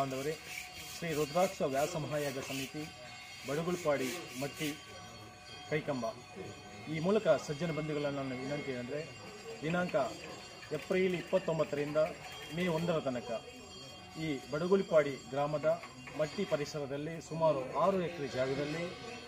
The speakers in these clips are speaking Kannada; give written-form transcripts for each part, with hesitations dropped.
ಬಾಂಧವರೇ, ಶ್ರೀ ರುದ್ರಾಕ್ಷ ವ್ಯಾಸ ಮಹಾಯಾಗ ಸಮಿತಿ ಬಡಗುಳ್ಪಾಡಿ ಮಟ್ಟಿ ಕೈಕಂಬ ಈ ಮೂಲಕ ಸಜ್ಜನ ಬಂಧುಗಳನ್ನು ನನ್ನ ವಿನಂತಿ ಏನಂದರೆ, ದಿನಾಂಕ ಏಪ್ರಿಲ್ 29ರಿಂದ ಮೇ 1ರ ತನಕ ಈ ಬಡಗುಳ್ಪಾಡಿ ಗ್ರಾಮದ ಮಟ್ಟಿ ಪರಿಸರದಲ್ಲಿ ಸುಮಾರು 6 ಎಕರೆ ಜಾಗದಲ್ಲಿ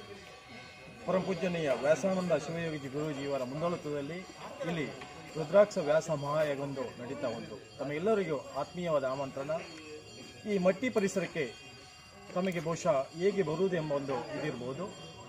ಪರಮಪೂಜ್ಯನೀಯ ವ್ಯಾಸಾನಂದ ಶಿವಯೋಗಿ ಗುರೂಜಿಯವರ ಮುಂದಾಳತ್ವದಲ್ಲಿ ಇಲ್ಲಿ ರುದ್ರಾಕ್ಷ ವ್ಯಾಸ ಮಹಾಯಾಗೊಂದು ನಡೀತಾ ಉಂಟು. ತಮಗೆಲ್ಲರಿಗೂ ಆತ್ಮೀಯವಾದ ಆಮಂತ್ರಣ. ಈ ಮಟ್ಟಿ ಪರಿಸರಕ್ಕೆ ತಮಗೆ ಬಹುಶಃ ಹೇಗೆ ಬರುವುದು ಎಂಬ ಒಂದು ಇದಿರ್ಬೋದು.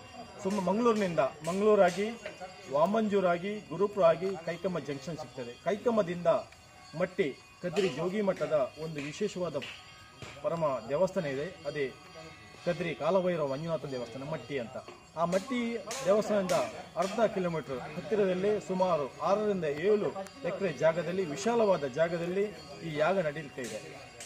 ಮಂಗಳೂರಾಗಿ ವಾಮಂಜೂರಾಗಿ ಗುರುಪುರ ಆಗಿ ಕೈಕಮ್ಮ ಜಂಕ್ಷನ್ ಸಿಗ್ತದೆ. ಕೈಕಮ್ಮದಿಂದ ಮಟ್ಟಿ ಕದ್ರಿ ಜೋಗಿ ಮಠದ ಒಂದು ವಿಶೇಷವಾದ ಪರಮ ದೇವಸ್ಥಾನ ಇದೆ. ಅದೇ ಕದ್ರಿ ಕಾಲಭೈರವ ಮಂಜುನಾಥ ದೇವಸ್ಥಾನ ಮಟ್ಟಿ ಅಂತ. ಆ ಮಟ್ಟಿ ದೇವಸ್ಥಾನದಿಂದ ಅರ್ಧ ಕಿಲೋಮೀಟರ್ ಹತ್ತಿರದಲ್ಲಿ ಸುಮಾರು 6ರಿಂದ 7 ಎಕರೆ ಜಾಗದಲ್ಲಿ, ವಿಶಾಲವಾದ ಜಾಗದಲ್ಲಿ ಈ ಯಾಗ ನಡೀತಾ ಇದೆ.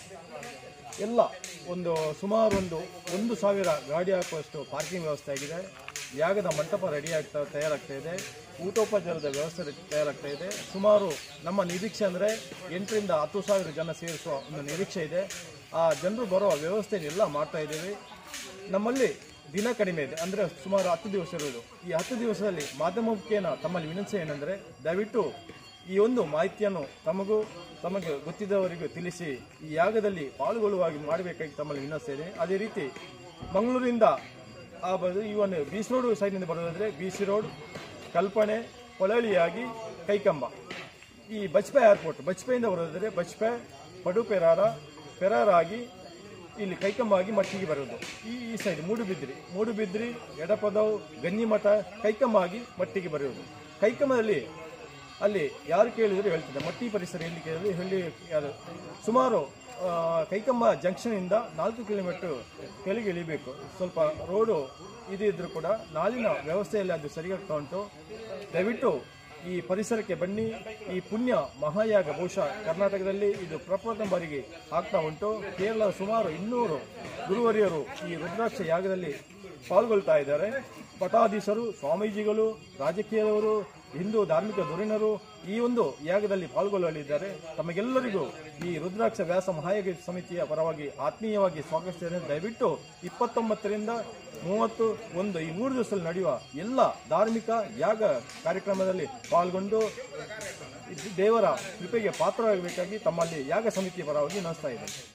ಎಲ್ಲ ಸುಮಾರು 1,000 ಗಾಡಿ ಹಾಕುವಷ್ಟು ಪಾರ್ಕಿಂಗ್ ವ್ಯವಸ್ಥೆ ಆಗಿದೆ. ಯಾಗದ ಮಂಟಪ ತಯಾರಾಗ್ತಾ ಇದೆ. ಊಟೋಪಚಾರದ ವ್ಯವಸ್ಥೆ ತಯಾರಾಗ್ತಾ ಇದೆ. ಸುಮಾರು ನಮ್ಮ ನಿರೀಕ್ಷೆ ಅಂದರೆ 8ರಿಂದ 10,000 ಜನ ಸೇರಿಸುವ ಒಂದು ನಿರೀಕ್ಷೆ ಇದೆ. ಆ ಜನರು ಬರೋ ವ್ಯವಸ್ಥೆಯನ್ನೆಲ್ಲ ಮಾಡ್ತಾ ಇದ್ದೇವೆ. ನಮ್ಮಲ್ಲಿ ದಿನ ಕಡಿಮೆ ಇದೆ, ಅಂದರೆ ಸುಮಾರು 10 ದಿವಸ ಇರುವುದು. ಈ 10 ದಿವಸದಲ್ಲಿ ಮಾಧ್ಯಮ ಮುಖೇನ ತಮ್ಮಲ್ಲಿ ವಿನಂತಿ ಏನಂದರೆ, ದಯವಿಟ್ಟು ಈ ಒಂದು ಮಾಹಿತಿಯನ್ನು ತಮಗೆ ಗೊತ್ತಿದ್ದವರಿಗೂ ತಿಳಿಸಿ ಈ ಯಾಗದಲ್ಲಿ ಪಾಲ್ಗೊಳ್ಳುವಾಗಿ ಮಾಡಬೇಕಾಗಿ ತಮ್ಮಲ್ಲಿ ವಿನಂತಿಸ್ತಾ ಇದೆ. ಅದೇ ರೀತಿ ಮಂಗಳೂರಿಂದ ಇವನು BC ರೋಡ್ ಸೈಡ್ನಿಂದ ಬರೋದಾದರೆ BC ರೋಡ್, ಕಲ್ಪನೆ, ಹೊಳಳಿಯಾಗಿ ಕೈಕಂಬ, ಈ ಬಜ್ಪೆ ಏರ್ಪೋರ್ಟ್, ಬಜ್ಪೆಯಿಂದ ಬರೋದಾದರೆ ಬಜ್ಪೆ, ಪೆರಾರಾಗಿ ಇಲ್ಲಿ ಕೈಕಂಬ ಆಗಿ ಮಟ್ಟಿಗೆ ಬರೋದು. ಈ ಸೈಡ್ ಮೂಡುಬಿದ್ರಿ, ಎಡಪದವು, ಗನ್ನಿಮಠ, ಕೈಕಂಬ ಆಗಿ ಮಟ್ಟಿಗೆ ಬರೆಯೋದು. ಕೈಕಂಬದಲ್ಲಿ ಅಲ್ಲಿ ಯಾರು ಕೇಳಿದ್ರು ಹೇಳ್ತಿದ್ದೆ, ಮಟ್ಟಿ ಪರಿಸರ ಎಲ್ಲಿ ಕೇಳಿದ್ರು ಹೇಳಿ ಯಾರು. ಸುಮಾರು ಕೈಕಂಬ ಜಂಕ್ಷನಿಂದ 4 ಕಿಲೋಮೀಟರ್ ಕೆಳಗೆ ಇಳಿಬೇಕು. ಸ್ವಲ್ಪ ರೋಡು ಇದ್ರೂ ಕೂಡ ನಾಳಿನ ವ್ಯವಸ್ಥೆಯಲ್ಲಿ ಅದು ಸರಿಯಾಗ್ತಾ ಉಂಟು. ದಯವಿಟ್ಟು ಈ ಪರಿಸರಕ್ಕೆ ಬನ್ನಿ. ಈ ಪುಣ್ಯ ಮಹಾಯಾಗ ಬಹುಶಃ ಕರ್ನಾಟಕದಲ್ಲಿ ಇದು ಪ್ರಪ್ರಥಮ ಬಾರಿಗೆ ಆಗ್ತಾ ಉಂಟು. ಕೇರಳದ ಸುಮಾರು 200 ಗುರುವರಿಯರು ಈ ರುದ್ರಾಕ್ಷ ಯಾಗದಲ್ಲಿ ಪಾಲ್ಗೊಳ್ತಾ ಇದ್ದಾರೆ. ಪಟಾಧೀಶರು, ಸ್ವಾಮೀಜಿಗಳು, ರಾಜಕೀಯದವರು, ಹಿಂದೂ ಧಾರ್ಮಿಕ ಧುರೀಣರು ಈ ಒಂದು ಯಾಗದಲ್ಲಿ ಪಾಲ್ಗೊಳ್ಳಲಿದ್ದಾರೆ. ತಮಗೆಲ್ಲರಿಗೂ ಈ ರುದ್ರಾಕ್ಷ ವ್ಯಾಸ ಮಹಾಯಾಗ ಸಮಿತಿಯ ಪರವಾಗಿ ಆತ್ಮೀಯವಾಗಿ ಸ್ವಾಗತಿಸಿದ್ದಾರೆ. ದಯವಿಟ್ಟು 29ರಿಂದ 31 ಈ 3 ದಿವಸದಲ್ಲಿ ನಡೆಯುವ ಎಲ್ಲ ಧಾರ್ಮಿಕ ಯಾಗ ಕಾರ್ಯಕ್ರಮದಲ್ಲಿ ಪಾಲ್ಗೊಂಡು ದೇವರ ಕೃಪೆಗೆ ಪಾತ್ರರಾಗಬೇಕಾಗಿ ತಮ್ಮಲ್ಲಿ ಯಾಗ ಸಮಿತಿಯ ಪರವಾಗಿ ನಡೆಸ್ತಾ ಇದೆ.